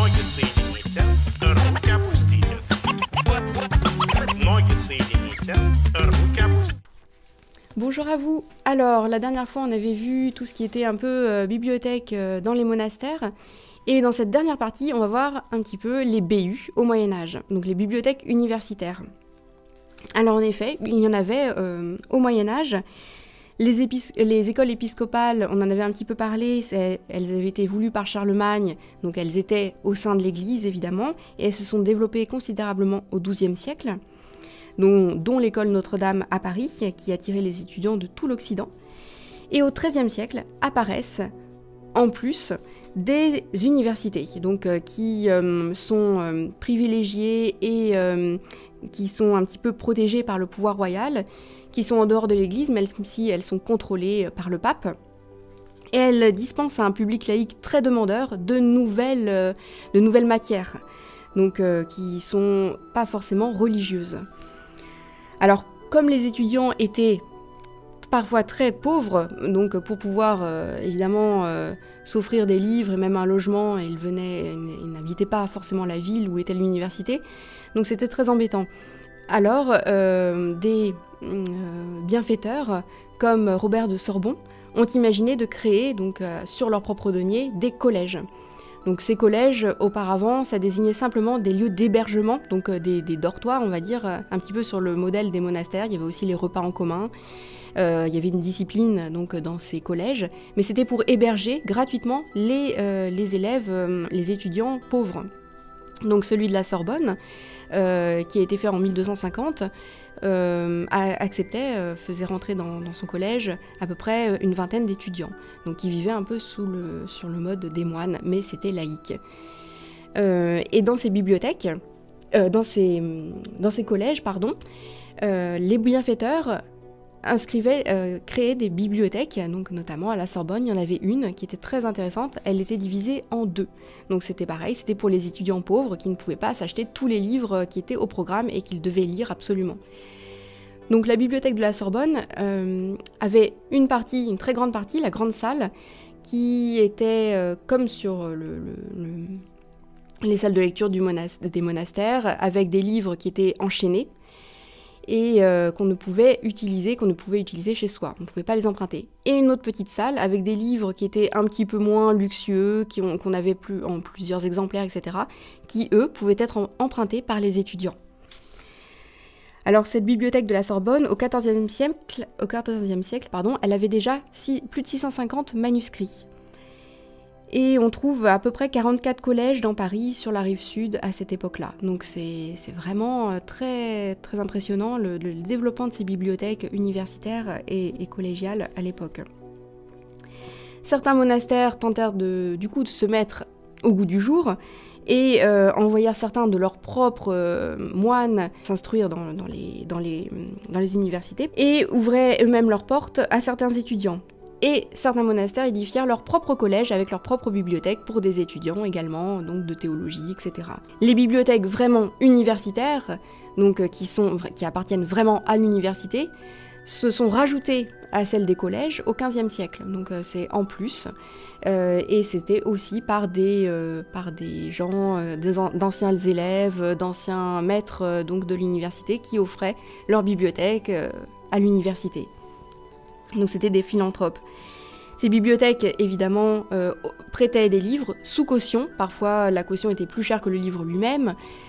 Ноги соедините, руки опустите. Ноги соедините, руки опустите. Bonjour à vous. Alors, la dernière fois, on avait vu tout ce qui était un peu bibliothèque dans les monastères. Et dans cette dernière partie, on va voir un petit peu les BU au Moyen-Âge, donc les bibliothèques universitaires. Alors, en effet, il y en avait au Moyen-Âge. Les écoles épiscopales, on en avait un petit peu parlé, elles avaient été voulues par Charlemagne, donc elles étaient au sein de l'Église, évidemment, et elles se sont développées considérablement au XIIe siècle. Dont l'école Notre-Dame à Paris, qui attirait les étudiants de tout l'Occident. Et au XIIIe siècle apparaissent, en plus, des universités, donc qui sont privilégiées et qui sont un petit peu protégées par le pouvoir royal, qui sont en dehors de l'Église, même si elles sont contrôlées par le pape. Et elles dispensent à un public laïque très demandeur de nouvelles matières, donc qui sont pas forcément religieuses. Alors, comme les étudiants étaient parfois très pauvres, donc pour pouvoir évidemment s'offrir des livres et même un logement, ils n'habitaient pas forcément la ville où était l'université, donc c'était très embêtant. Alors, des bienfaiteurs comme Robert de Sorbon ont imaginé de créer, donc sur leur propre denier, des collèges. Donc ces collèges, auparavant, ça désignait simplement des lieux d'hébergement, donc des dortoirs, on va dire, un petit peu sur le modèle des monastères. Il y avait aussi les repas en commun, il y avait une discipline donc, dans ces collèges, mais c'était pour héberger gratuitement les élèves, les étudiants pauvres. Donc celui de la Sorbonne, qui a été fait en 1250, faisait rentrer dans son collège à peu près une vingtaine d'étudiants, donc qui vivaient un peu sur le mode des moines, mais c'était laïque. Et dans ces bibliothèques, dans ces collèges, les bienfaiteurs créaient des bibliothèques, donc notamment à la Sorbonne, il y en avait une qui était très intéressante, elle était divisée en deux. Donc c'était pareil, c'était pour les étudiants pauvres qui ne pouvaient pas s'acheter tous les livres qui étaient au programme et qu'ils devaient lire absolument. Donc la bibliothèque de la Sorbonne avait une très grande partie, la grande salle, qui était comme sur les salles de lecture des monastères, avec des livres qui étaient enchaînés, et qu'on pouvait utiliser chez soi. On ne pouvait pas les emprunter. Et une autre petite salle avec des livres qui étaient un petit peu moins luxueux, qu'on avait en plusieurs exemplaires, etc., qui, eux, pouvaient être empruntés par les étudiants. Alors cette bibliothèque de la Sorbonne, au XIVe siècle, elle avait déjà plus de 650 manuscrits. Et on trouve à peu près 44 collèges dans Paris, sur la rive sud, à cette époque-là. Donc c'est vraiment très, très impressionnant, le développement de ces bibliothèques universitaires et collégiales à l'époque. Certains monastères tentèrent de se mettre au goût du jour et envoyèrent certains de leurs propres moines s'instruire dans les universités et ouvraient eux-mêmes leurs portes à certains étudiants. Et certains monastères édifièrent leur propre collège avec leur propre bibliothèque pour des étudiants également, donc de théologie, etc. Les bibliothèques vraiment universitaires, donc qui appartiennent vraiment à l'université, se sont rajoutées à celles des collèges au XVe siècle. Donc c'est en plus, et c'était aussi par des gens, d'anciens élèves, d'anciens maîtres donc de l'université qui offraient leur bibliothèque à l'université. Donc c'était des philanthropes. Ces bibliothèques, évidemment, prêtaient des livres sous caution. Parfois, la caution était plus chère que le livre lui-même.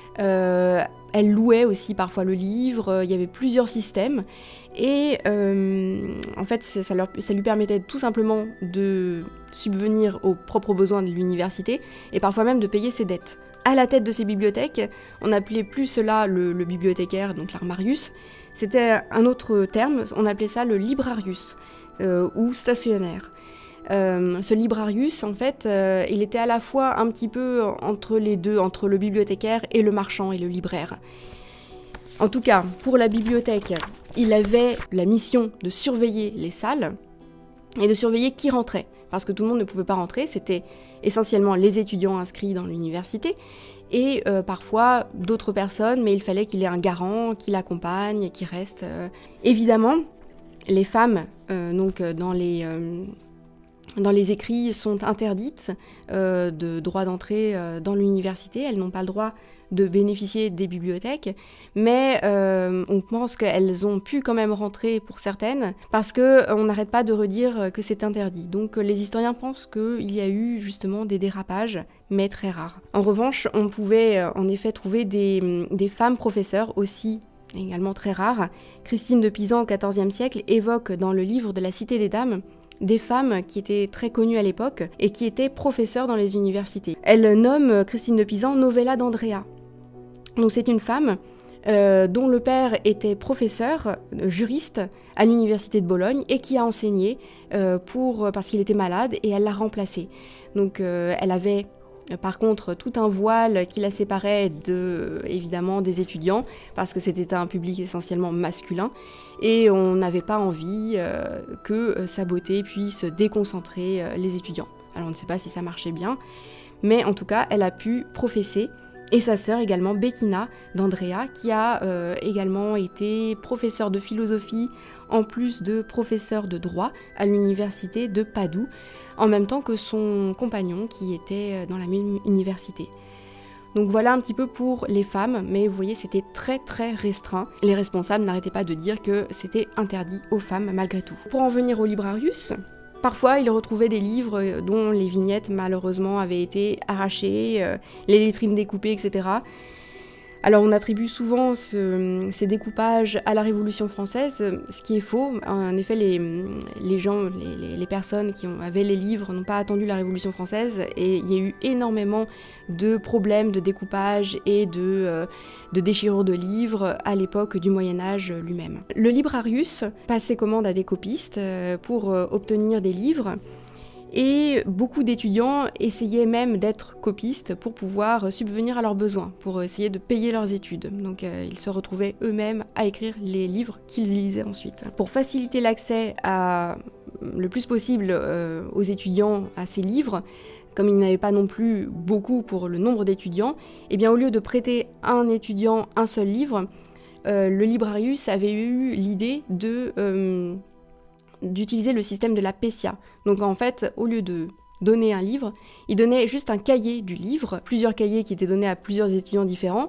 Elles louaient aussi parfois le livre. Il y avait plusieurs systèmes. Et en fait, ça lui permettait tout simplement de subvenir aux propres besoins de l'université et parfois même de payer ses dettes. À la tête de ces bibliothèques, on n'appelait plus cela le bibliothécaire, donc l'armarius. C'était un autre terme, on appelait ça le librarius, ou stationnaire. Ce librarius, en fait, il était à la fois un petit peu entre les deux, entre le bibliothécaire et le marchand et le libraire. En tout cas, pour la bibliothèque, il avait la mission de surveiller les salles et de surveiller qui rentrait. Parce que tout le monde ne pouvait pas rentrer, c'était essentiellement les étudiants inscrits dans l'université et parfois d'autres personnes, mais il fallait qu'il y ait un garant qui l'accompagne et qui reste. Évidemment, les femmes, dans les dans les écrits sont interdites de droit d'entrée dans l'université. Elles n'ont pas le droit de bénéficier des bibliothèques, mais on pense qu'elles ont pu quand même rentrer pour certaines, parce qu'on n'arrête pas de redire que c'est interdit. Donc les historiens pensent qu'il y a eu justement des dérapages, mais très rares. En revanche, on pouvait en effet trouver des femmes professeurs aussi, également très rares. Christine de Pisan au XIVe siècle évoque dans le livre de la Cité des Dames des femmes qui étaient très connues à l'époque et qui étaient professeurs dans les universités. Elle nomme Christine de Pisan Novella d'Andrea. Donc c'est une femme dont le père était professeur, juriste à l'université de Bologne et qui a enseigné parce qu'il était malade et elle l'a remplacé. Donc elle avait par contre tout un voile qui la séparait évidemment des étudiants parce que c'était un public essentiellement masculin et on n'avait pas envie que sa beauté puisse déconcentrer les étudiants. Alors on ne sait pas si ça marchait bien, mais en tout cas elle a pu professer. Et sa sœur également, Bettina d'Andrea, qui a également été professeure de philosophie en plus de professeure de droit à l'université de Padoue, en même temps que son compagnon qui était dans la même université. Donc voilà un petit peu pour les femmes, mais vous voyez c'était très très restreint. Les responsables n'arrêtaient pas de dire que c'était interdit aux femmes malgré tout. Pour en venir au librarius, parfois, ils retrouvaient des livres dont les vignettes, malheureusement, avaient été arrachées, les lettrines découpées, etc. Alors, on attribue souvent ces découpages à la Révolution française, ce qui est faux. En effet, les gens, les personnes qui avaient les livres n'ont pas attendu la Révolution française et il y a eu énormément de problèmes de découpage et de déchirure de livres à l'époque du Moyen-Âge lui-même. Le librarius passait commande à des copistes pour obtenir des livres. Et beaucoup d'étudiants essayaient même d'être copistes pour pouvoir subvenir à leurs besoins, pour essayer de payer leurs études. Donc ils se retrouvaient eux-mêmes à écrire les livres qu'ils lisaient ensuite. Pour faciliter l'accès le plus possible aux étudiants à ces livres, comme il n'y en avait pas non plus beaucoup pour le nombre d'étudiants, eh bien au lieu de prêter à un étudiant un seul livre, le librarius avait eu l'idée d'utiliser le système de la PECIA. Donc en fait, au lieu de donner un livre, il donnait juste un cahier du livre, plusieurs cahiers qui étaient donnés à plusieurs étudiants différents,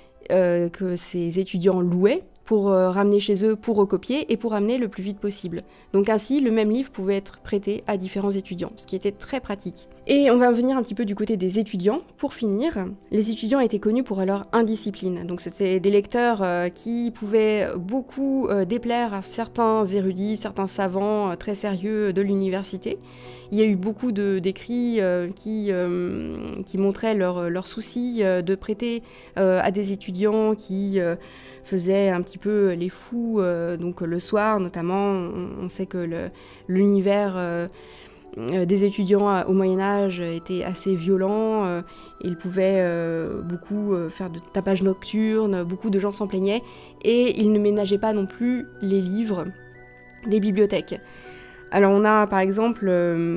que ces étudiants louaient pour ramener chez eux, pour recopier et pour ramener le plus vite possible. Donc ainsi, le même livre pouvait être prêté à différents étudiants, ce qui était très pratique. Et on va venir un petit peu du côté des étudiants. Pour finir, les étudiants étaient connus pour leur indiscipline. Donc c'était des lecteurs qui pouvaient beaucoup déplaire à certains érudits, certains savants très sérieux de l'université. Il y a eu beaucoup d'écrits qui montraient leur souci de prêter à des étudiants qui faisaient un petit peu les fous, donc le soir notamment. On sait que l'univers des étudiants au Moyen-Âge était assez violent, ils pouvaient beaucoup faire de tapage nocturne, beaucoup de gens s'en plaignaient, et ils ne ménageaient pas non plus les livres des bibliothèques. Alors on a par exemple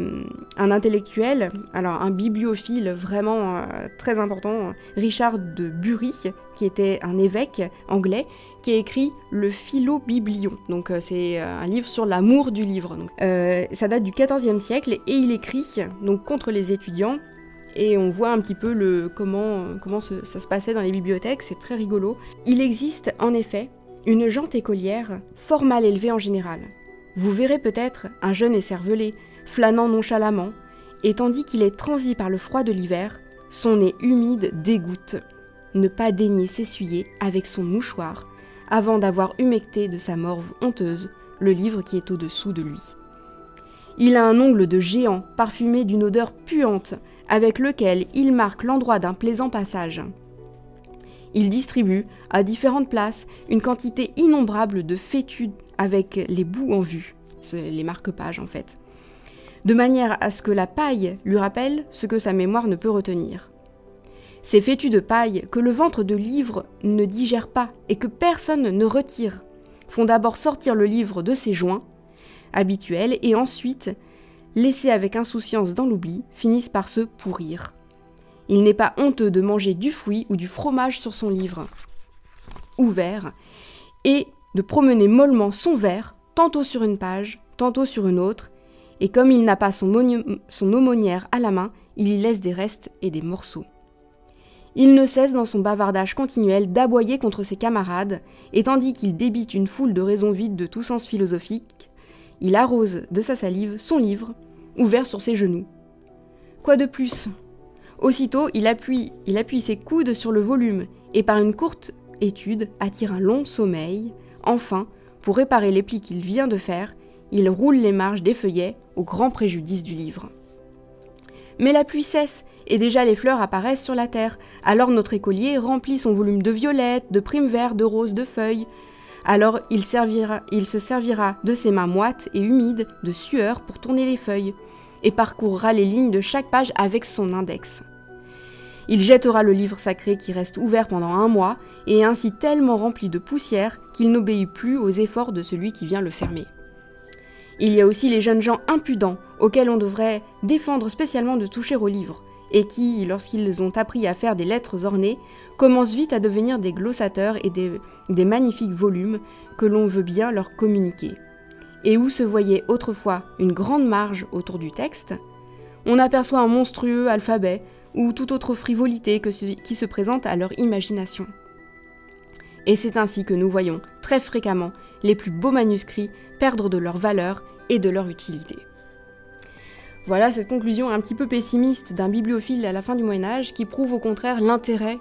un intellectuel, alors un bibliophile vraiment très important, Richard de Bury, qui était un évêque anglais, qui a écrit le Philobiblion. Donc c'est un livre sur l'amour du livre. Donc, ça date du XIVe siècle et il écrit donc contre les étudiants. Et on voit un petit peu comment ça se passait dans les bibliothèques, c'est très rigolo. Il existe en effet une gente écolière, fort mal élevée en général. Vous verrez peut-être un jeune écervelé, flânant nonchalamment, et tandis qu'il est transi par le froid de l'hiver, son nez humide dégoûte. Ne pas daigner s'essuyer avec son mouchoir, avant d'avoir humecté de sa morve honteuse le livre qui est au-dessous de lui. Il a un ongle de géant parfumé d'une odeur puante, avec lequel il marque l'endroit d'un plaisant passage. Il distribue, à différentes places, une quantité innombrable de fétus avec les bouts en vue, les marque-pages en fait, de manière à ce que la paille lui rappelle ce que sa mémoire ne peut retenir. Ces fétus de paille que le ventre de livre ne digère pas et que personne ne retire font d'abord sortir le livre de ses joints habituels et ensuite, laissés avec insouciance dans l'oubli, finissent par se pourrir. Il n'est pas honteux de manger du fruit ou du fromage sur son livre ouvert et de promener mollement son verre tantôt sur une page, tantôt sur une autre, et comme il n'a pas son aumônière à la main, il y laisse des restes et des morceaux. Il ne cesse dans son bavardage continuel d'aboyer contre ses camarades, et tandis qu'il débite une foule de raisons vides de tout sens philosophique, il arrose de sa salive son livre, ouvert sur ses genoux. Quoi de plus ? Aussitôt, il appuie ses coudes sur le volume, et par une courte étude attire un long sommeil. Enfin, pour réparer les plis qu'il vient de faire, il roule les marges des feuillets au grand préjudice du livre. Mais la pluie cesse, et déjà les fleurs apparaissent sur la terre. Alors notre écolier remplit son volume de violettes, de primes verts, de roses, de feuilles. Alors il se servira de ses mains moites et humides de sueur pour tourner les feuilles, et parcourra les lignes de chaque page avec son index. Il jettera le livre sacré qui reste ouvert pendant 1 mois, et est ainsi tellement rempli de poussière qu'il n'obéit plus aux efforts de celui qui vient le fermer. Il y a aussi les jeunes gens impudents, auxquels on devrait défendre spécialement de toucher au livre, et qui, lorsqu'ils ont appris à faire des lettres ornées, commencent vite à devenir des glossateurs et des magnifiques volumes que l'on veut bien leur communiquer. Et où se voyait autrefois une grande marge autour du texte, on aperçoit un monstrueux alphabet ou toute autre frivolité qui se présente à leur imagination. Et c'est ainsi que nous voyons très fréquemment les plus beaux manuscrits perdre de leur valeur et de leur utilité. Voilà cette conclusion un petit peu pessimiste d'un bibliophile à la fin du Moyen-Âge qui prouve au contraire l'intérêt,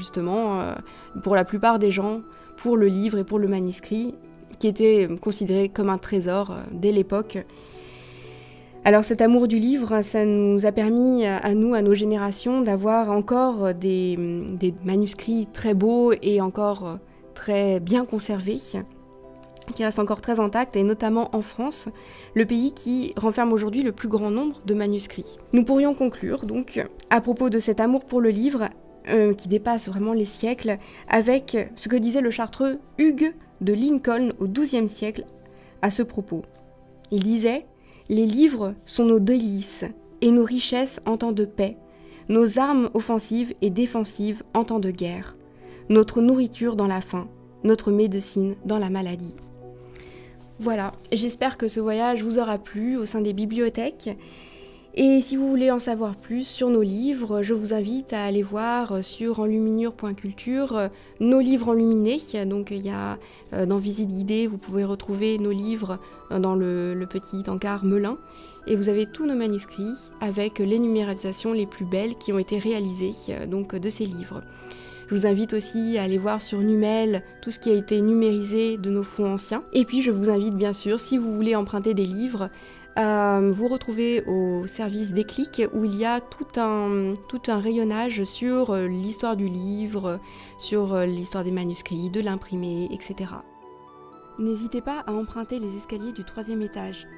pour la plupart des gens, pour le livre et pour le manuscrit, qui était considéré comme un trésor dès l'époque. Alors cet amour du livre, ça nous a permis à nous, à nos générations, d'avoir encore des manuscrits très beaux et encore très bien conservés, qui restent encore très intacts, et notamment en France, le pays qui renferme aujourd'hui le plus grand nombre de manuscrits. Nous pourrions conclure donc, à propos de cet amour pour le livre, qui dépasse vraiment les siècles, avec ce que disait le chartreux Hugues de Lincoln au XIIe siècle à ce propos. Il disait « Les livres sont nos délices et nos richesses en temps de paix, nos armes offensives et défensives en temps de guerre, notre nourriture dans la faim, notre médecine dans la maladie. » Voilà, j'espère que ce voyage vous aura plu au sein des bibliothèques. Et si vous voulez en savoir plus sur nos livres, je vous invite à aller voir sur enluminure.culture nos livres enluminés. Donc il y a dans Visite guidée, vous pouvez retrouver nos livres dans le petit encart Melun. Et vous avez tous nos manuscrits avec les numérotations les plus belles qui ont été réalisées donc, de ces livres. Je vous invite aussi à aller voir sur Numel tout ce qui a été numérisé de nos fonds anciens. Et puis je vous invite bien sûr, si vous voulez emprunter des livres, vous retrouvez au service Déclic où il y a tout un rayonnage sur l'histoire du livre, sur l'histoire des manuscrits, de l'imprimé, etc. N'hésitez pas à emprunter les escaliers du 3e étage.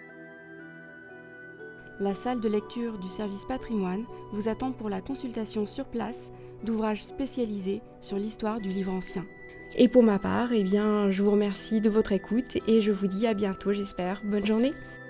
La salle de lecture du service patrimoine vous attend pour la consultation sur place d'ouvrages spécialisés sur l'histoire du livre ancien. Et pour ma part, je vous remercie de votre écoute et je vous dis à bientôt, j'espère. Bonne journée!